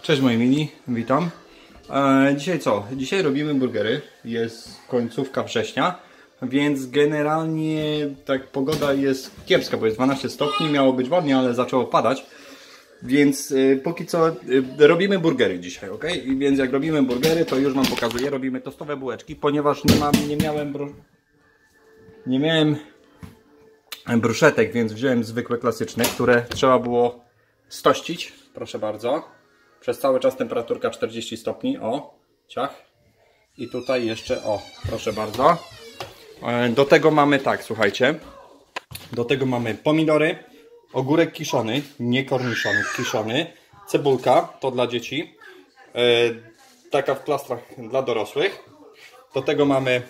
Cześć moi mili, witam. Dzisiaj co? Dzisiaj robimy burgery. Jest końcówka września, więc generalnie tak pogoda jest kiepska, bo jest 12 stopni, miało być ładnie, ale zaczęło padać. Więc póki co robimy burgery dzisiaj, ok? I więc jak robimy burgery, to już wam pokazuję, robimy tostowe bułeczki, ponieważ nie miałem bruszetek, więc wziąłem zwykłe klasyczne, które trzeba było stościć. Proszę bardzo. Przez cały czas temperaturka 40 stopni. O, ciach. I tutaj jeszcze, o, proszę bardzo. Do tego mamy tak, słuchajcie. Do tego mamy pomidory, ogórek kiszony, nie korniszony, kiszony, cebulka, to dla dzieci. Taka w plastrach dla dorosłych. Do tego mamy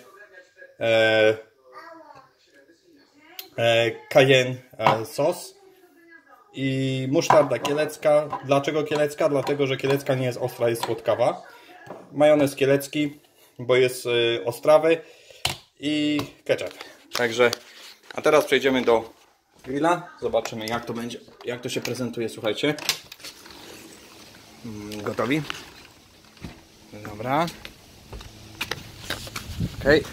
cayenne sos i musztarda kielecka. Dlaczego kielecka? Dlatego, że kielecka nie jest ostra, jest słodkawa. Majonez kielecki, bo jest ostrawy i ketchup. Także, a teraz przejdziemy do grilla. Zobaczymy, jak to będzie, jak to się prezentuje, słuchajcie. Gotowi? Dobra. Okej.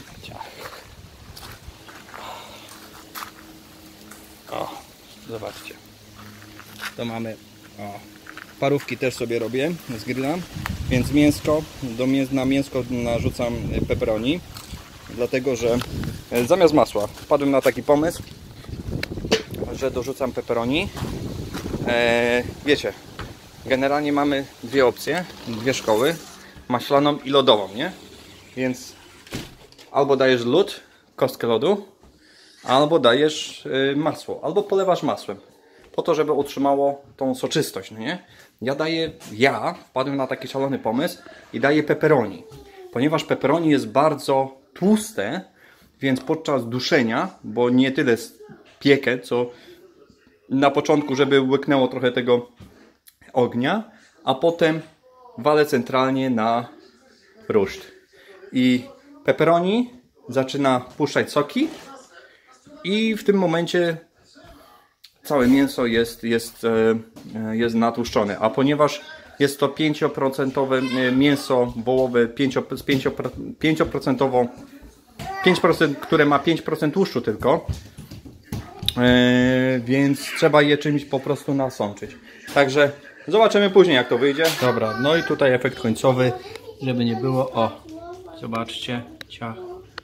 O, zobaczcie. To mamy, o, parówki też sobie robię z grilla, więc mięsko, na mięsko narzucam pepperoni, dlatego że zamiast masła wpadłem na taki pomysł, że dorzucam pepperoni. Wiecie, generalnie mamy dwie opcje, dwie szkoły, maślaną i lodową, nie? Więc albo dajesz lód, kostkę lodu, albo dajesz masło, albo polewasz masłem, po to, żeby utrzymało tą soczystość, no nie? Ja wpadłem na taki szalony pomysł i daję pepperoni. Ponieważ pepperoni jest bardzo tłuste, więc podczas duszenia, bo nie tyle piekę, co na początku, żeby łyknęło trochę tego ognia, a potem walę centralnie na ruszt. I pepperoni zaczyna puszczać soki i w tym momencie całe mięso jest natłuszczone, a ponieważ jest to 5% mięso wołowe, 5%, które ma 5% tłuszczu tylko, więc trzeba je czymś po prostu nasączyć. Także zobaczymy później, jak to wyjdzie. Dobra, no i tutaj efekt końcowy, żeby nie było, o, zobaczcie, ciach.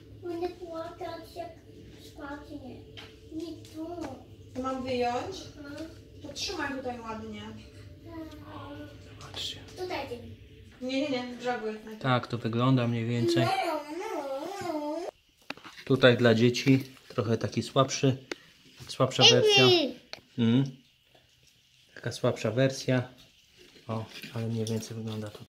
Mam wyjąć? To trzymaj tutaj ładnie. Zobaczcie. Nie, brzegu. Tak to wygląda mniej więcej. Tutaj dla dzieci trochę taki słabsza wersja. Taka słabsza wersja. O, ale mniej więcej wygląda to